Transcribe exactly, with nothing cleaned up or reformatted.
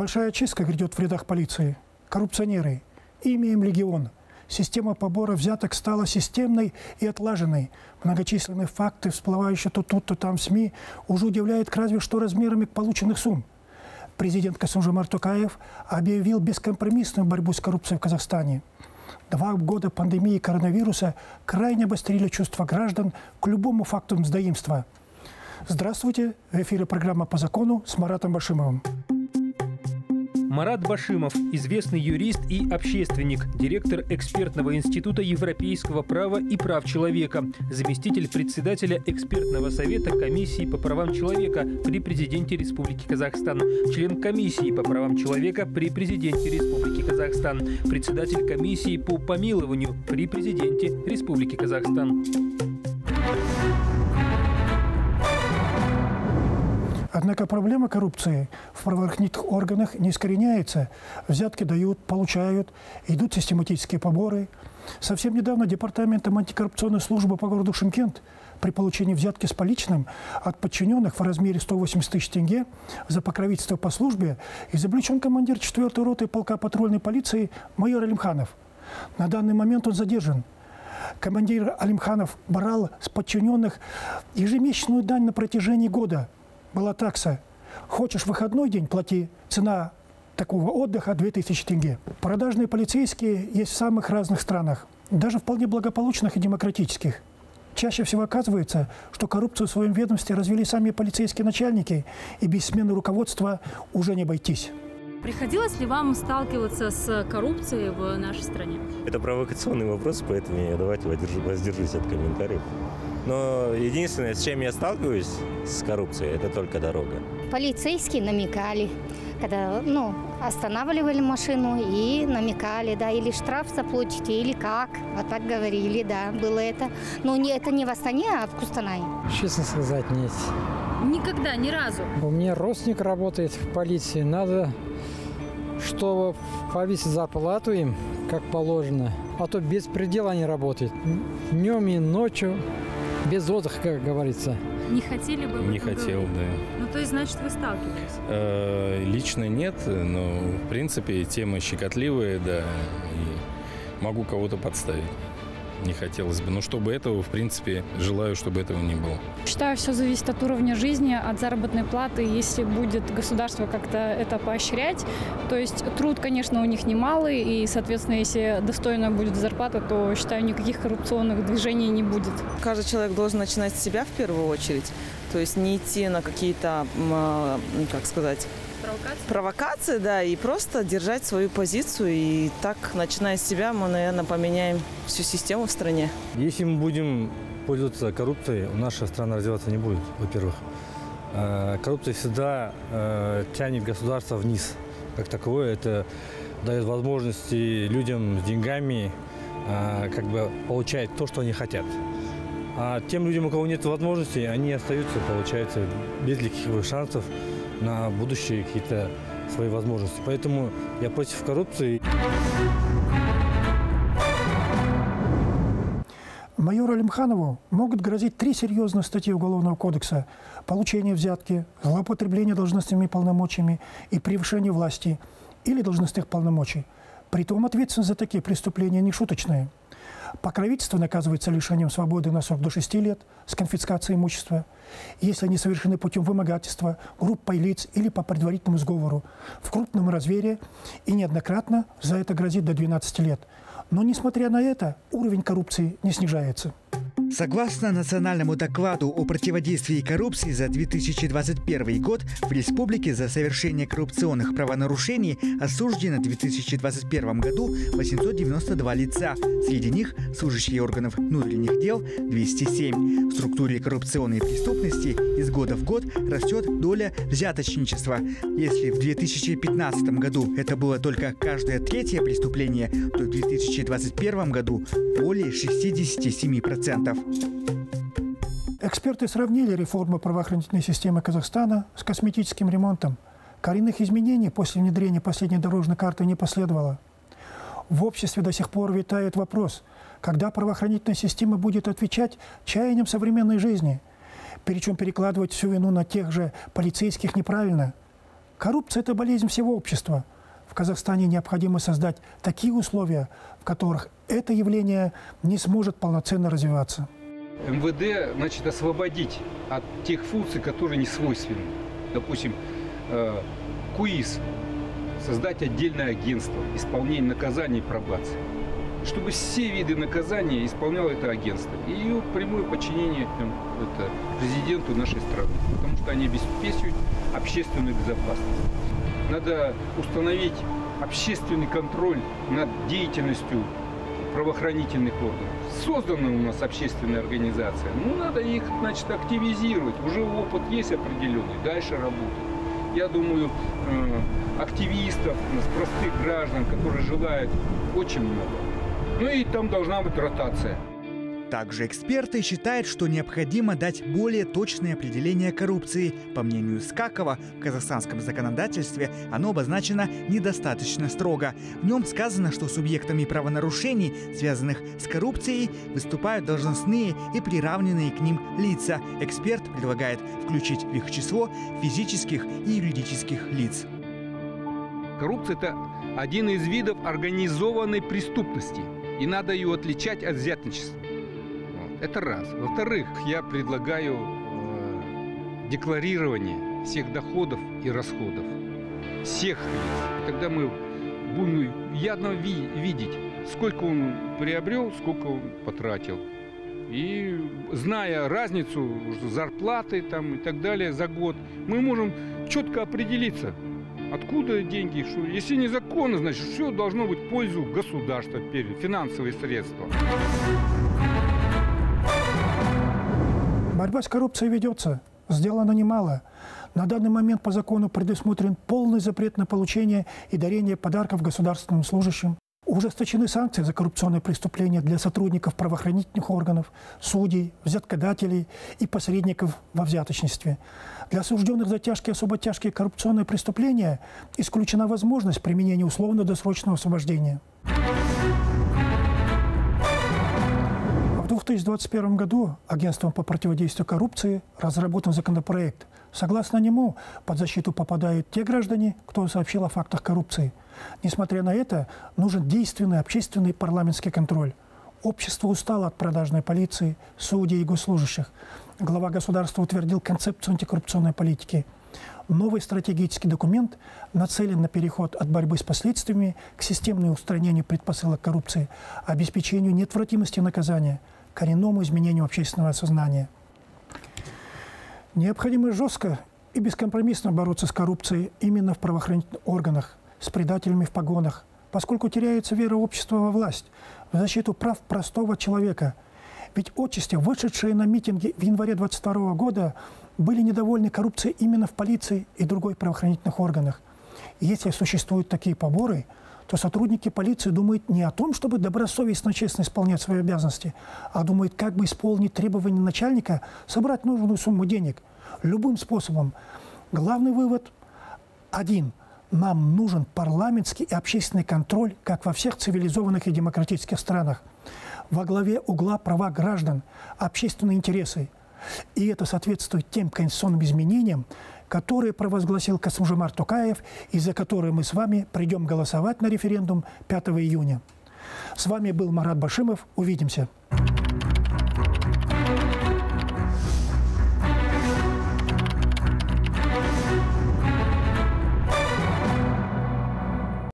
Большая очистка грядет в рядах полиции. Коррупционеры. Имеем легион. Система побора взяток стала системной и отлаженной. Многочисленные факты, всплывающие то тут, то там в СМИ, уже удивляют разве что размерами полученных сумм. Президент Касым-Жомарт Токаев объявил бескомпромиссную борьбу с коррупцией в Казахстане. Два года пандемии коронавируса крайне обострили чувства граждан к любому факту мздоимства. Здравствуйте! В эфире программа «По закону» с Маратом Башимовым. Марат Башимов – известный юрист и общественник, директор экспертного института европейского права и прав человека, заместитель председателя экспертного совета комиссии по правам человека при президенте Республики Казахстан, член комиссии по правам человека при президенте Республики Казахстан, председатель комиссии по помилованию при президенте Республики Казахстан. Однако проблема коррупции в правоохранительных органах не искореняется. Взятки дают, получают, идут систематические поборы. Совсем недавно департаментом антикоррупционной службы по городу Шымкент при получении взятки с поличным от подчиненных в размере сто восемьдесят тысяч тенге за покровительство по службе изобличен командир четвёртой роты полка патрульной полиции майор Алимханов. На данный момент он задержан. Командир Алимханов брал с подчиненных ежемесячную дань на протяжении года. Была такса. Хочешь выходной день – плати. Цена такого отдыха – две тысячи тенге. Продажные полицейские есть в самых разных странах, даже вполне благополучных и демократических. Чаще всего оказывается, что коррупцию в своем ведомстве развели сами полицейские начальники, и без смены руководства уже не обойтись. Приходилось ли вам сталкиваться с коррупцией в нашей стране? Это провокационный вопрос, поэтому я давайте воздержусь от комментариев. Но единственное, с чем я сталкиваюсь с коррупцией, это только дорога. Полицейские намекали, когда ну, останавливали машину и намекали, да, или штраф заплатите, или как. Вот так говорили, да, было это. Но не, это не в Астане, а в Кустанае. Честно сказать, нет. Никогда, ни разу? У меня родственник работает в полиции. Надо, чтобы повысить зарплату им, как положено. А то без предела они работают. Днем и ночью. Без отдыха, как говорится. Не хотели бы? Не хотел, да. Ну, то есть, значит, вы сталкивались? Э, лично нет, но, в принципе, тема щекотливая, да, и могу кого-то подставить. Не хотелось бы. Но чтобы этого, в принципе, желаю, чтобы этого не было. Считаю, все зависит от уровня жизни, от заработной платы. Если будет государство как-то это поощрять, то есть труд, конечно, у них немалый, и, соответственно, если достойная будет зарплата, то, считаю, никаких коррупционных движений не будет. Каждый человек должен начинать с себя в первую очередь, то есть не идти на какие-то, как сказать, Провокации? Провокации, да, и просто держать свою позицию. И так, начиная с себя, мы, наверное, поменяем всю систему в стране. Если мы будем пользоваться коррупцией, наша страна развиваться не будет, во-первых. Коррупция всегда тянет государство вниз. Как таковое, это дает возможности людям с деньгами как бы получать то, что они хотят. А тем людям, у кого нет возможности, они остаются, получается, без каких-либо шансов на будущие какие-то свои возможности. Поэтому я против коррупции. Майору Алимханову могут грозить три серьезные статьи Уголовного кодекса: получение взятки, злоупотребление должностными полномочиями и превышение власти или должностных полномочий. Притом ответственность за такие преступления не шуточная. Покровительство наказывается лишением свободы на срок до шести лет с конфискацией имущества, если они совершены путем вымогательства, группой лиц или по предварительному сговору, в крупном размере, и неоднократно за это грозит до двенадцати лет. Но, несмотря на это, уровень коррупции не снижается. Согласно национальному докладу о противодействии коррупции за две тысячи двадцать первый год, в республике за совершение коррупционных правонарушений осуждено в две тысячи двадцать первом году восемьсот девяносто два лица. Среди них служащие органов внутренних дел двести семь. В структуре коррупционной преступности из года в год растет доля взяточничества. Если в две тысячи пятнадцатом году это было только каждое третье преступление, то в две тысячи двадцать первом году более шестидесяти семи процентов. Эксперты сравнили реформу правоохранительной системы Казахстана с косметическим ремонтом. Коренных изменений после внедрения последней дорожной карты не последовало. В обществе до сих пор витает вопрос, когда правоохранительная система будет отвечать чаяниям современной жизни. Причем перекладывать всю вину на тех же полицейских неправильно. Коррупция – это болезнь всего общества. В Казахстане необходимо создать такие условия, в которых это явление не сможет полноценно развиваться. эм вэ дэ, значит, освободить от тех функций, которые не свойственны. Допустим, КУИС, создать отдельное агентство исполнения наказаний и пробации. Чтобы все виды наказания исполняло это агентство. И ее прямое подчинение это, президенту нашей страны. Потому что они обеспечивают общественную безопасность. Надо установить общественный контроль над деятельностью правоохранительных органов. Создана у нас общественная организация. Ну, надо их, значит, активизировать. Уже опыт есть определенный. Дальше работать. Я думаю, активистов, простых граждан, которые желают, очень много. Ну и там должна быть ротация. Также эксперты считают, что необходимо дать более точное определение коррупции. По мнению Скакова, в казахстанском законодательстве оно обозначено недостаточно строго. В нем сказано, что субъектами правонарушений, связанных с коррупцией, выступают должностные и приравненные к ним лица. Эксперт предлагает включить в их число физических и юридических лиц. Коррупция – это один из видов организованной преступности. И надо ее отличать от взятничества. Это раз. Во-вторых, я предлагаю э, декларирование всех доходов и расходов. Всех лиц. Тогда мы будем явно ви видеть, сколько он приобрел, сколько он потратил. И зная разницу зарплаты там, и так далее за год, мы можем четко определиться, откуда деньги. Что, если незаконно, значит, все должно быть в пользу государства, финансовые средства. Борьба с коррупцией ведется. Сделано немало. На данный момент по закону предусмотрен полный запрет на получение и дарение подарков государственным служащим. Ужесточены санкции за коррупционные преступления для сотрудников правоохранительных органов, судей, взяткодателей и посредников во взяточничестве. Для осужденных за тяжкие и особо тяжкие коррупционные преступления исключена возможность применения условно-досрочного освобождения. В две тысячи двадцать первом году Агентством по противодействию коррупции разработан законопроект. Согласно нему, под защиту попадают те граждане, кто сообщил о фактах коррупции. Несмотря на это, нужен действенный общественный парламентский контроль. Общество устало от продажной полиции, судей и госслужащих. Глава государства утвердил концепцию антикоррупционной политики. Новый стратегический документ нацелен на переход от борьбы с последствиями к системному устранению предпосылок коррупции, обеспечению неотвратимости наказания, коренному изменению общественного сознания. Необходимо жестко и бескомпромиссно бороться с коррупцией именно в правоохранительных органах, с предателями в погонах, поскольку теряется вера общества во власть, в защиту прав простого человека. Ведь отчасти, вышедшие на митинги в январе две тысячи двадцать второго года, были недовольны коррупцией именно в полиции и других правоохранительных органах. И если существуют такие поборы, то сотрудники полиции думают не о том, чтобы добросовестно, честно исполнять свои обязанности, а думают, как бы исполнить требования начальника, собрать нужную сумму денег. Любым способом. Главный вывод один. Нам нужен парламентский и общественный контроль, как во всех цивилизованных и демократических странах. Во главе угла права граждан, общественные интересы. И это соответствует тем конституционным изменениям, которые провозгласил Касым-Жомарт Токаев, и за которые мы с вами придем голосовать на референдум пятого июня. С вами был Марат Башимов. Увидимся.